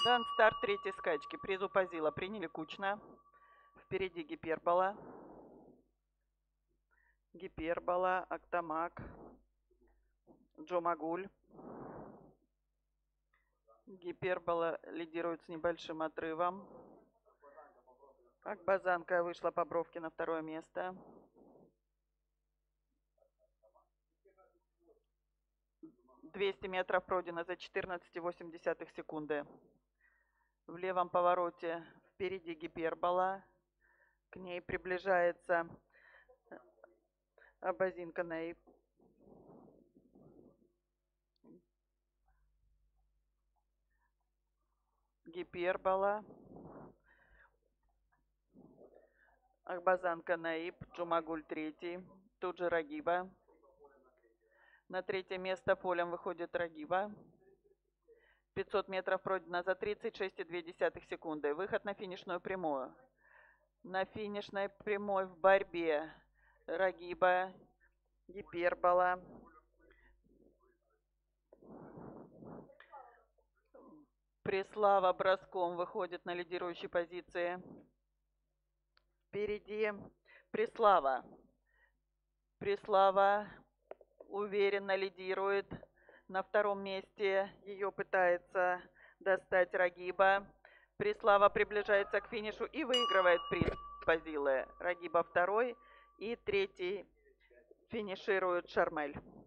Дан старт третьей скачки. Призу Пазила приняли кучно. Впереди Гипербола. Гипербола, Актамак, Джомагуль. Гипербола лидирует с небольшим отрывом. Акбазанка вышла по бровке на второе место. 200 метров пройдено за 14,8 секунды. В левом повороте впереди Гипербола. К ней приближается Абазинка Наиб. Гипербола. Акбазанка Наиб. Джомагуль третий. Тут же Рагиба. На третье место полем выходит Рагиба. 500 метров пройдено за 36,2 секунды. Выход на финишную прямую. На финишной прямой в борьбе Рагиба, Гипербола. Преслава броском выходит на лидирующей позиции. Впереди Преслава. Преслава уверенно лидирует. На втором месте ее пытается достать Рагиба. Преслава приближается к финишу и выигрывает приз Пазилы. Рагиба второй и третий финиширует Шармель.